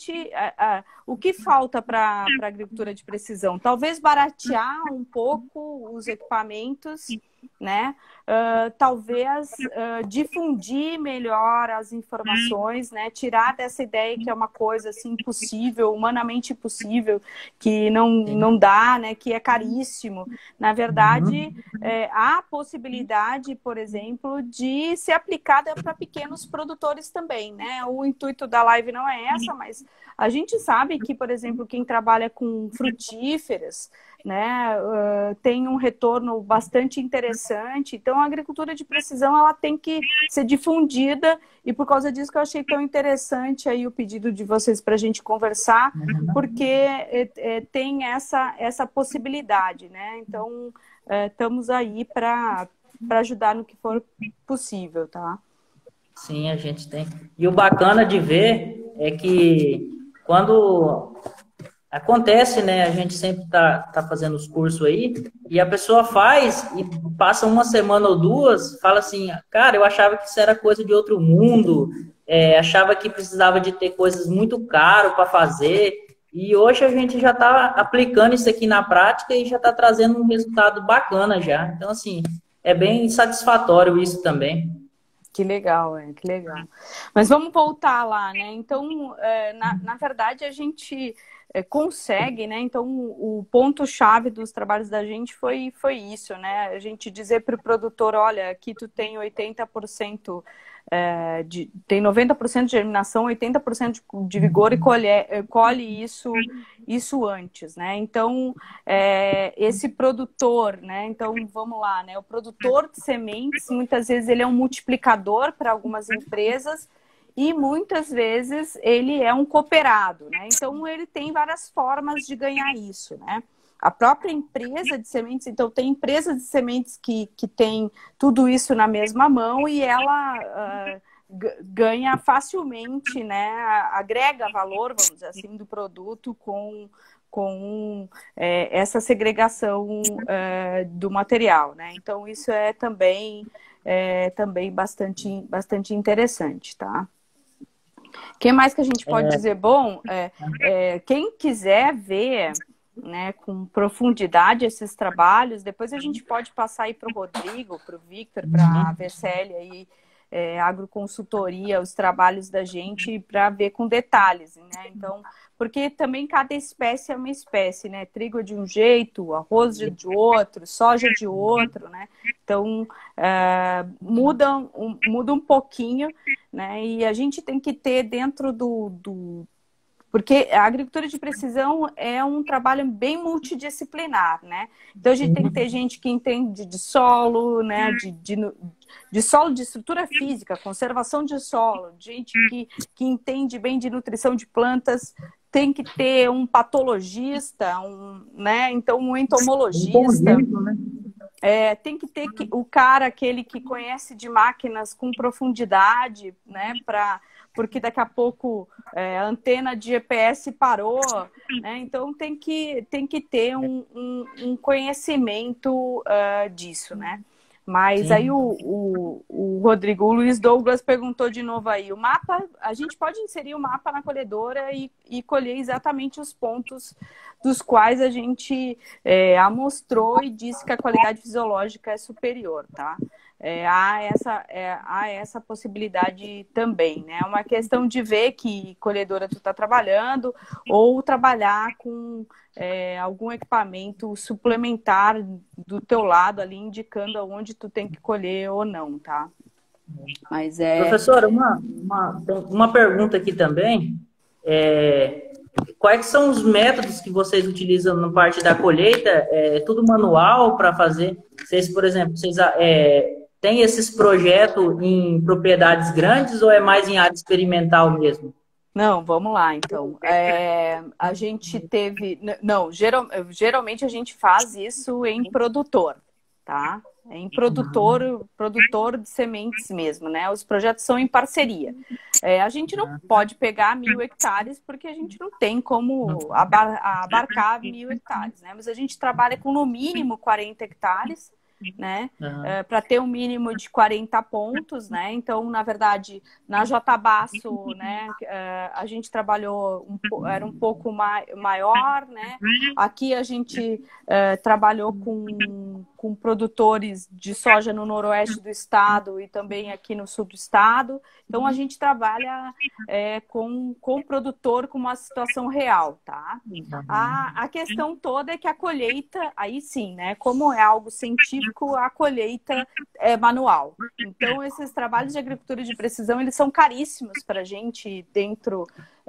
o que falta para a agricultura de precisão? Talvez baratear um pouco os equipamentos, né? Talvez difundir melhor as informações, né? Tirar dessa ideia que é uma coisa assim impossível, humanamente impossível, que não dá, né? Que é caríssimo. Na verdade, há possibilidade, por exemplo, de ser aplicada para pequenos produtores também, né? O intuito da live não é essa, mas a gente sabe que, por exemplo, quem trabalha com frutíferas, né, tem um retorno bastante interessante. Então, a agricultura de precisão ela tem que ser difundida, e por causa disso que eu achei tão interessante aí o pedido de vocês para a gente conversar, porque tem essa possibilidade, né? Então, estamos aí para ajudar no que for possível, tá?
Sim, a gente tem. E o bacana de ver é que quando acontece, né? A gente sempre tá fazendo os cursos aí, e a pessoa faz e passa uma semana ou duas, fala assim, cara, eu achava que isso era coisa de outro mundo, achava que precisava de ter coisas muito caras para fazer, e hoje a gente já está aplicando isso aqui na prática e já está trazendo um resultado bacana já. Então, assim, é bem satisfatório isso também.
Que legal, que legal. Mas vamos voltar lá, né? Então, na verdade, a gente consegue, né? Então, o ponto-chave dos trabalhos da gente foi isso, né? A gente dizer para o produtor, olha, aqui tu tem 80%, tem 90% de germinação, 80% de vigor e colhe isso antes, né? Então, esse produtor, né? Então, vamos lá, né? O produtor de sementes, muitas vezes ele é um multiplicador para algumas empresas, e muitas vezes ele é um cooperado, né? Então, ele tem várias formas de ganhar isso, né? A própria empresa de sementes, então, tem empresas de sementes que tem tudo isso na mesma mão, e ela ganha facilmente, né? Agrega valor, vamos dizer assim, do produto com essa segregação do material, né? Então, isso é também bastante interessante, tá? O que mais que a gente pode dizer? Bom, quem quiser ver, né, com profundidade esses trabalhos, depois a gente pode passar aí para o Rodrigo, para o Victor, para a VSL aí, agroconsultoria, os trabalhos da gente para ver com detalhes, né? Então, porque também cada espécie é uma espécie, né? Trigo de um jeito, arroz de outro, soja de outro, né? Então, muda um pouquinho, né? E a gente tem que ter dentro porque a agricultura de precisão é um trabalho bem multidisciplinar, né? Então, a gente tem que ter gente que entende de solo, né? De solo, de estrutura física, conservação de solo, gente que entende bem de nutrição de plantas, tem que ter um patologista, né? Então, um entomologista. Tem que ter o cara, aquele que conhece de máquinas com profundidade, né? Porque daqui a pouco a antena de GPS parou, né? Então tem que ter um conhecimento disso, né? Mas aí o Rodrigo, o Luiz Douglas perguntou de novo aí, o mapa, a gente pode inserir o mapa na colhedora e colher exatamente os pontos dos quais a gente amostrou e disse que a qualidade fisiológica é superior, tá? Há essa possibilidade também, né? É uma questão de ver que colhedora tu está trabalhando ou trabalhar com algum equipamento suplementar do teu lado ali, indicando aonde tu tem que colher ou não, tá? Mas
Professora, uma pergunta aqui também. Quais são os métodos que vocês utilizam na parte da colheita? É tudo manual para fazer? Vocês, por exemplo, têm esses projetos em propriedades grandes ou é mais em área experimental mesmo?
Não, vamos lá, então. A gente teve... Não, geralmente a gente faz isso em produtor, tá? Em produtor de sementes mesmo, né? Os projetos são em parceria. A gente não pode pegar 1.000 hectares porque a gente não tem como abarcar 1.000 hectares, né? Mas a gente trabalha com no mínimo 40 hectares, né? Para ter um mínimo de 40 pontos, né? Então, na verdade, na Jatabaço, né? A gente trabalhou era um pouco maior, né? Aqui a gente trabalhou com produtores de soja no noroeste do estado e também aqui no sul do estado. Então, a gente trabalha com o produtor com uma situação real, tá? A questão toda é que a colheita, aí sim, né? Como é algo científico, a colheita é manual. Então, esses trabalhos de agricultura de precisão, eles são caríssimos para a gente dentro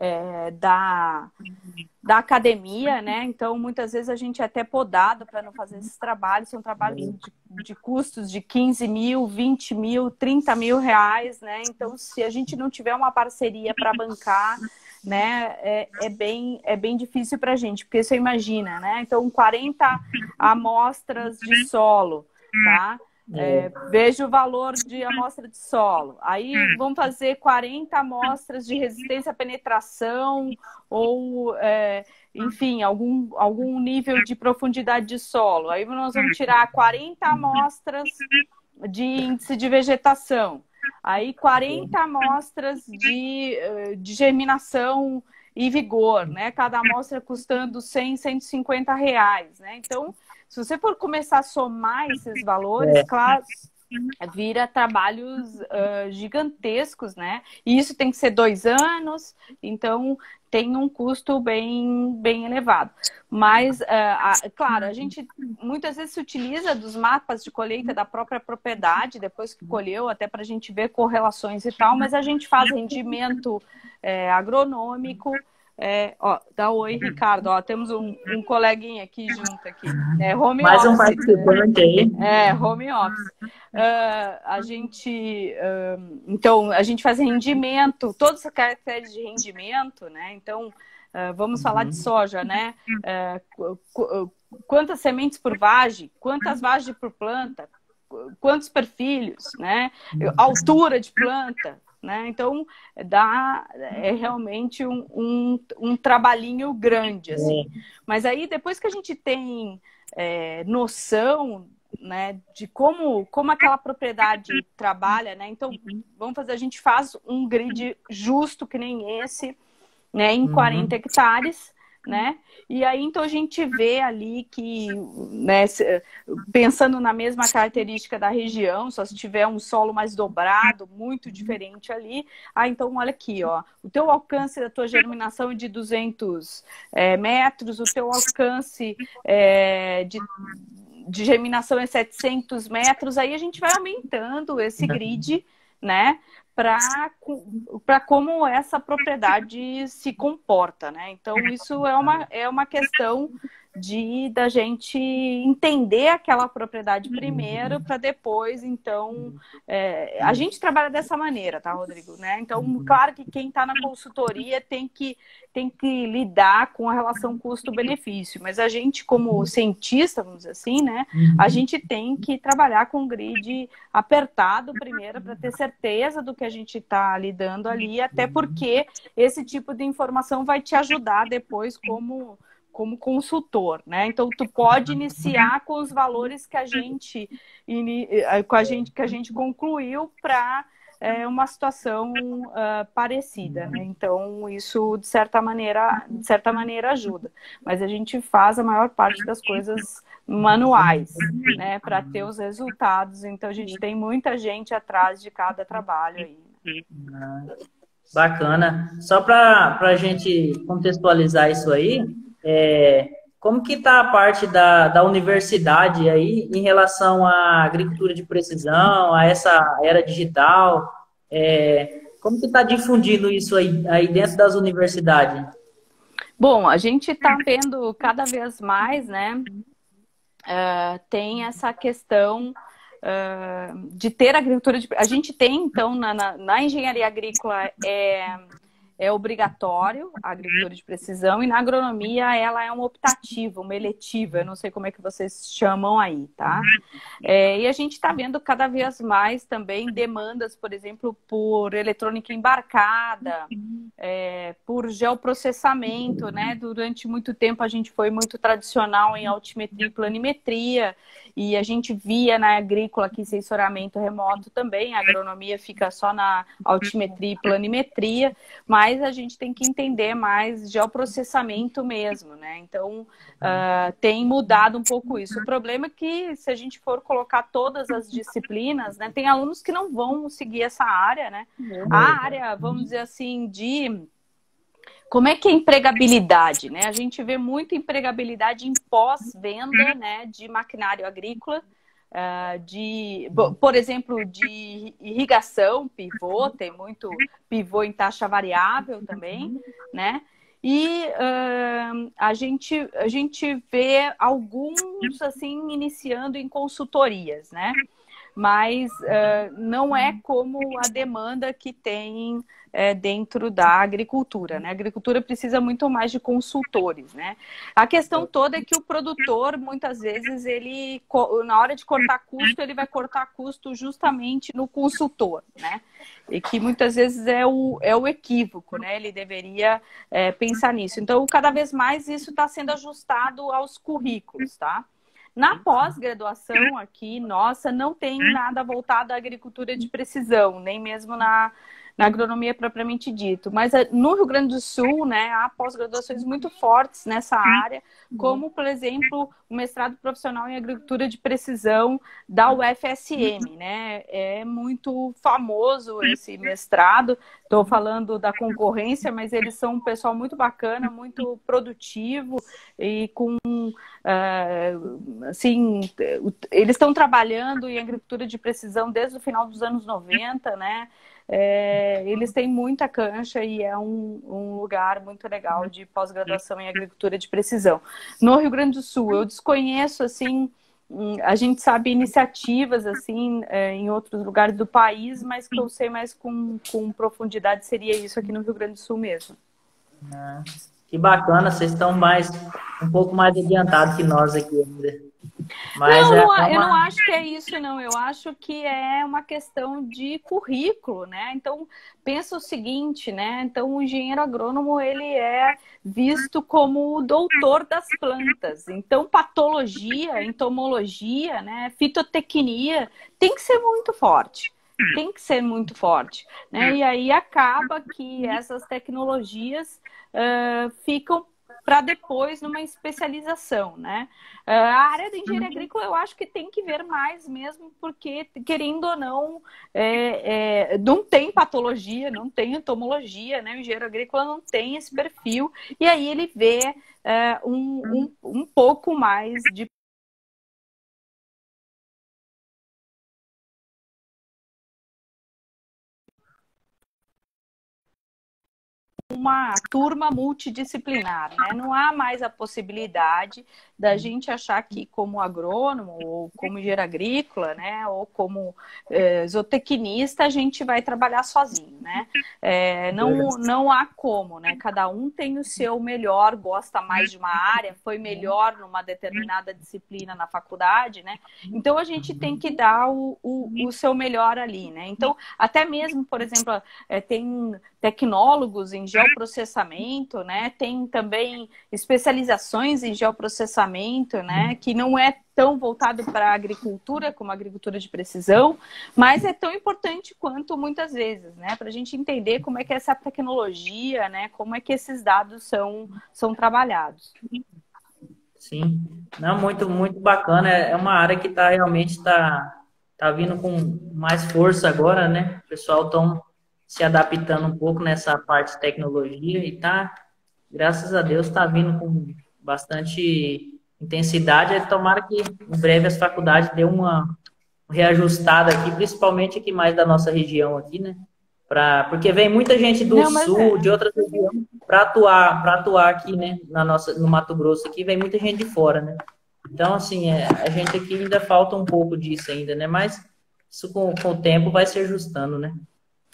da academia, né? Então, muitas vezes a gente é até podado para não fazer esses trabalhos. São trabalhos de custos de 15 mil, 20 mil, 30 mil reais, né? Então, se a gente não tiver uma parceria para bancar, né, é bem difícil para a gente, porque você imagina, né? Então, 40 amostras de solo, tá? Veja o valor de amostra de solo. Aí vamos fazer 40 amostras de resistência à penetração ou, enfim, algum nível de profundidade de solo. Aí nós vamos tirar 40 amostras de índice de vegetação. Aí 40 amostras de germinação e vigor, né? Cada amostra custando 100, 150 reais, né? Então, se você for começar a somar esses valores, claro, vira trabalhos gigantescos, né? E isso tem que ser 2 anos, então tem um custo bem elevado. Mas, claro, a gente muitas vezes se utiliza dos mapas de colheita da própria propriedade, depois que colheu, até para a gente ver correlações e tal, mas a gente faz rendimento agronômico. Dá oi, Ricardo. Temos um coleguinha aqui junto aqui. Home
Mais
office.
um participante aí.
Home office. Então, a gente faz rendimento, todas as características de rendimento, né? Então, vamos falar de soja, né? Quantas sementes por vagem, quantas vagens por planta, quantos perfilhos, né? Altura de planta. Né? Então, é realmente um trabalhinho grande, assim. Mas aí, depois que a gente tem noção, né, de como aquela propriedade trabalha, né? Então, a gente faz um grid justo que nem esse, né, em 40 hectares, né? E aí, então, a gente vê ali que, né, pensando na mesma característica da região, só se tiver um solo mais dobrado, muito diferente ali, então, olha aqui, ó, o teu alcance da tua germinação é de 200 metros, o teu alcance de germinação é 700 metros, aí a gente vai aumentando esse grid, né, para como essa propriedade se comporta, né? Então, isso é uma questão da gente entender aquela propriedade primeiro, para depois, então... a gente trabalha dessa maneira, tá, Rodrigo? Né? Então, claro que quem está na consultoria tem que lidar com a relação custo-benefício, mas a gente, como cientista, vamos dizer assim, né? A gente tem que trabalhar com um grid apertado primeiro, para ter certeza do que a gente está lidando ali, até porque esse tipo de informação vai te ajudar depois como consultor, né? Então, tu pode iniciar com os valores que a gente concluiu para uma situação parecida, né? Então, isso, de certa maneira ajuda. Mas a gente faz a maior parte das coisas manuais, né? Para ter os resultados. Então, a gente tem muita gente atrás de cada trabalho aí.
Bacana. Só para a gente contextualizar isso aí, como que está a parte da universidade aí em relação à agricultura de precisão, a essa era digital? Como que está difundindo isso aí dentro das universidades?
Bom, a gente está vendo cada vez mais, né? Tem essa questão de ter agricultura de... A gente tem, então, na engenharia agrícola, é obrigatório, a agricultura de precisão, e na agronomia ela é um optativo, uma eletiva, eu não sei como é que vocês chamam aí, tá? E a gente está vendo cada vez mais também demandas, por exemplo, por eletrônica embarcada, por geoprocessamento, né? Durante muito tempo a gente foi muito tradicional em altimetria e planimetria, e a gente via na agrícola aqui sensoriamento remoto também, a agronomia fica só na altimetria e planimetria, mas a gente tem que entender mais geoprocessamento mesmo, né? Então, tem mudado um pouco isso. O problema é que se a gente for colocar todas as disciplinas, né, tem alunos que não vão seguir essa área, né? A área, vamos dizer assim, de... Como é que é a empregabilidade, né? A gente vê muita empregabilidade em pós-venda, né, de maquinário agrícola, por exemplo, de irrigação, pivô, tem muito pivô em taxa variável também, né? E a gente vê alguns, assim, iniciando em consultorias, né? Mas não é como a demanda que tem dentro da agricultura, né? A agricultura precisa muito mais de consultores, né? A questão toda é que o produtor, muitas vezes, ele, na hora de cortar custo, ele vai cortar custo justamente no consultor, né? E que muitas vezes é o equívoco, né? Ele deveria pensar nisso. Então, cada vez mais isso está sendo ajustado aos currículos, tá? Na pós-graduação aqui, nossa, não tem nada voltado à agricultura de precisão, nem mesmo na agronomia propriamente dito. Mas no Rio Grande do Sul, né, há pós-graduações muito fortes nessa área, como, por exemplo, o mestrado profissional em agricultura de precisão da UFSM, né? É muito famoso esse mestrado. Estou falando da concorrência, mas eles são um pessoal muito bacana, muito produtivo e com... assim, eles estão trabalhando em agricultura de precisão desde o final dos anos 90, né? Eles têm muita cancha e é um lugar muito legal de pós-graduação em agricultura de precisão. No Rio Grande do Sul, eu desconheço, assim, a gente sabe iniciativas, assim, em outros lugares do país, mas que eu sei mais com profundidade seria isso aqui no Rio Grande do Sul mesmo.
Que bacana, vocês estão um pouco mais adiantados que nós aqui ainda. Mas
eu não acho que é isso, não. Eu acho que é uma questão de currículo, né? Então, pensa o seguinte, né? Então, o engenheiro agrônomo, ele é visto como o doutor das plantas. Então, patologia, entomologia, né? Fitotecnia, tem que ser muito forte. Tem que ser muito forte, né? E aí acaba que essas tecnologias ficam para depois numa especialização, né? A área da engenharia agrícola eu acho que tem que ver mais mesmo, porque, querendo ou não, não tem patologia, não tem entomologia, né? O engenheiro agrícola não tem esse perfil, e aí ele vê um pouco mais de uma turma multidisciplinar, né? Não há mais a possibilidade da gente achar que como agrônomo ou como engenheiro agrícola, né, ou como zootecnista a gente vai trabalhar sozinho, né? Não há como, né? Cada um tem o seu melhor, gosta mais de uma área, foi melhor numa determinada disciplina na faculdade, né? Então a gente tem que dar o seu melhor ali, né? Então, até mesmo, por exemplo, tem tecnólogos em geoprocessamento, né? Tem também especializações em geoprocessamento, né? Que não é tão voltado para a agricultura como a agricultura de precisão, mas é tão importante quanto muitas vezes, né? Para a gente entender como é que essa tecnologia, né? Como é que esses dados são trabalhados.
Sim, não, muito, muito bacana. É uma área que realmente está vindo com mais força agora, né? O pessoal está se adaptando um pouco nessa parte de tecnologia e graças a Deus, está vindo com bastante intensidade. Tomara que em breve as faculdades dêem uma reajustada aqui, principalmente aqui mais da nossa região aqui, né? Porque vem muita gente do sul, de outras regiões, para atuar aqui, né? No Mato Grosso aqui, vem muita gente de fora, né? Então, assim, a gente aqui ainda falta um pouco disso ainda, né? Mas isso com o tempo vai se ajustando, né?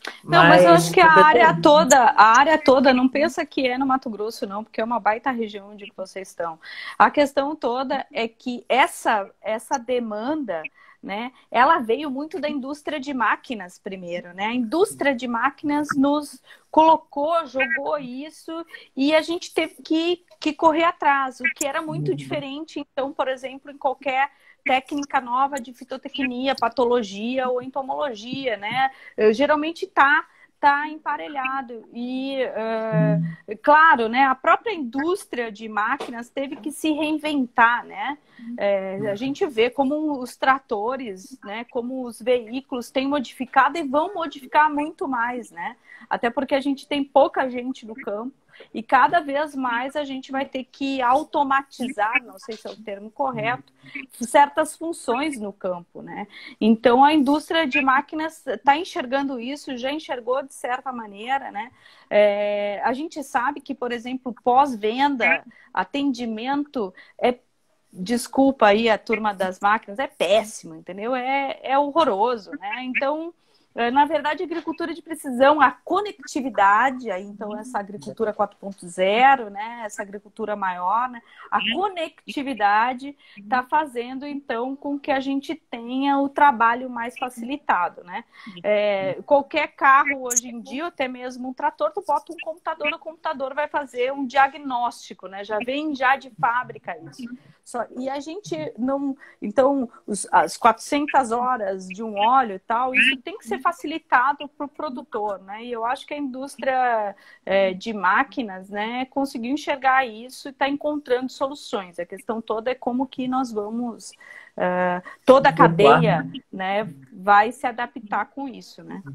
Não, mas eu acho
Mas,
que a área toda, não pensa que é no Mato Grosso, não, porque é uma baita região onde vocês estão. A questão toda é que essa demanda, né, ela veio muito da indústria de máquinas primeiro, né? A indústria de máquinas nos colocou, jogou isso e a gente teve que correr atrás, o que era muito diferente, então, por exemplo, em qualquer técnica nova de fitotecnia, patologia ou entomologia, né? Geralmente tá emparelhado e claro, né, a própria indústria de máquinas teve que se reinventar, né? A gente vê como os tratores, né, como os veículos têm modificado e vão modificar muito mais, né? Até porque a gente tem pouca gente no campo e cada vez mais a gente vai ter que automatizar, não sei se é o termo correto, certas funções no campo, né? Então a indústria de máquinas está enxergando isso, já enxergou de certa maneira, né? A gente sabe que, por exemplo, pós-venda, atendimento desculpa aí a turma das máquinas, é péssimo, entendeu? É horroroso, né? Então, na verdade, a agricultura de precisão, a conectividade, aí, então essa agricultura 4.0, né? Essa agricultura maior, né? A conectividade está fazendo, então, com que a gente tenha o trabalho mais facilitado, né? Qualquer carro hoje em dia, até mesmo um trator, tu bota um computador, o computador vai fazer um diagnóstico, né? Já vem já de fábrica isso. E a gente não... Então, as 400 horas de um óleo e tal, isso tem que ser facilitado para o produtor, né? E eu acho que a indústria de máquinas, né, conseguiu enxergar isso e está encontrando soluções. A questão toda é como que nós vamos... toda a cadeia, né, vai se adaptar com isso, né?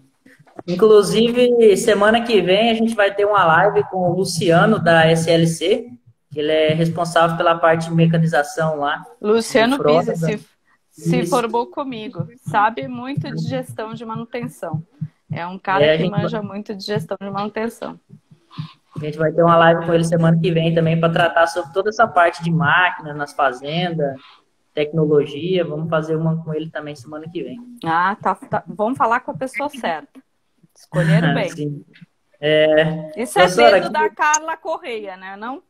inclusive, semana que vem a gente vai ter uma live com o Luciano da SLC, que ele é responsável pela parte de mecanização lá.
Luciano Pizzi se formou comigo, sabe muito de gestão de manutenção. É um cara que manja muito de gestão de manutenção.
A gente vai ter uma live com ele semana que vem também para tratar sobre toda essa parte de máquina nas fazendas, tecnologia. Vamos fazer uma com ele também semana que vem.
Ah, tá. Vamos falar com a pessoa certa. Escolheram bem.
Sim.
Isso é dedo da Carla Correia, né? Não?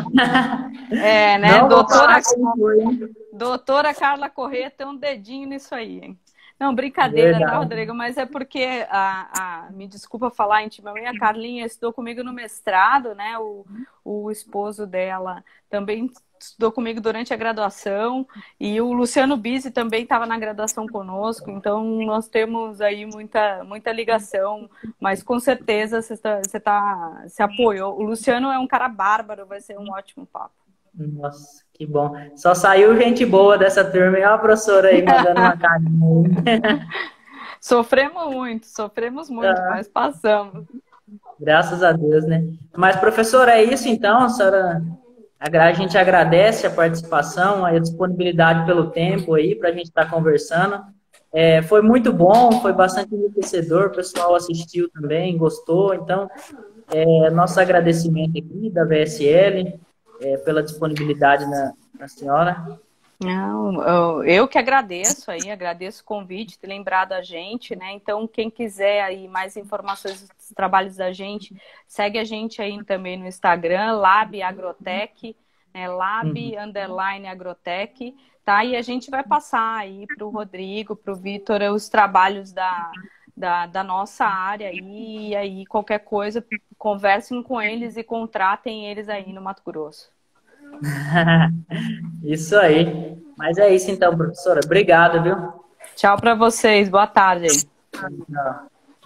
Né?
Não,
doutora Carla Correia tem um dedinho nisso aí, hein? Não, brincadeira,
Verdade.
Tá, Rodrigo? Mas é porque, me desculpa falar intimamente, a Carlinha estudou comigo no mestrado, né? O esposo dela também estudou comigo durante a graduação e o Luciano Bizzi também estava na graduação conosco, então nós temos aí muita ligação, mas com certeza você se apoiou. O Luciano é um cara bárbaro, vai ser um ótimo papo.
Nossa, que bom. Só saiu gente boa dessa turma e a professora aí mandando uma carinha.
Sofremos muito, mas passamos.
Graças a Deus, né? Mas, professora, é isso então, a gente agradece a participação, a disponibilidade pelo tempo aí para a gente estar conversando. Foi muito bom, foi bastante enriquecedor, o pessoal assistiu também, gostou. Então, nosso agradecimento aqui da VSL pela disponibilidade na senhora.
Não, eu que agradeço o convite, ter lembrado a gente, né? Então, quem quiser aí mais informações dos trabalhos da gente, segue a gente aí também no Instagram, Lab Agrotech, né? Lab_Agrotech, tá? E a gente vai passar aí para o Rodrigo, para o Vitor, os trabalhos da nossa área aí, e aí qualquer coisa, conversem com eles e contratem eles aí no Mato Grosso.
Isso aí. Mas é isso então, professora. Obrigado, viu?
Tchau para vocês. Boa tarde.
Tchau.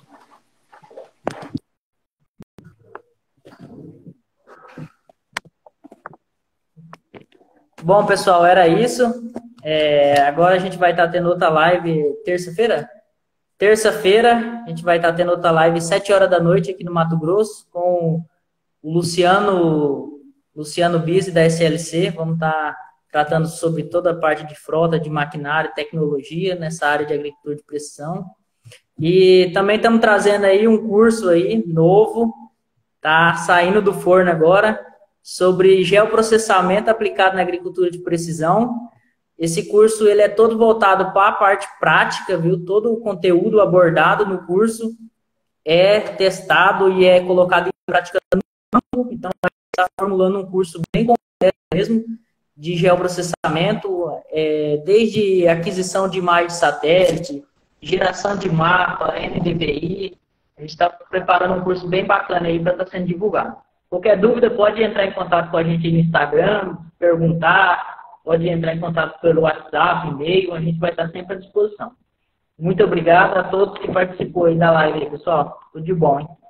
Bom, pessoal, era isso. Agora a gente vai estar tendo outra live terça-feira? Terça-feira a gente vai estar tendo outra live 7 horas da noite aqui no Mato Grosso com o Luciano Bizzi da SLC. Vamos estar tratando sobre toda a parte de frota, de maquinário, tecnologia nessa área de agricultura de precisão. E também estamos trazendo aí um curso aí novo, tá saindo do forno agora, sobre geoprocessamento aplicado na agricultura de precisão. Esse curso ele é todo voltado para a parte prática, viu? Todo o conteúdo abordado no curso é testado e é colocado em prática no campo. Então, a gente está formulando um curso bem completo mesmo de geoprocessamento, desde aquisição de imagem de satélite, geração de mapa, NDVI. A gente está preparando um curso bem bacana aí para estar sendo divulgado. Qualquer dúvida, pode entrar em contato com a gente no Instagram, perguntar, pode entrar em contato pelo WhatsApp, e-mail, a gente vai estar sempre à disposição. Muito obrigado a todos que participou aí da live, pessoal. Tudo de bom, hein?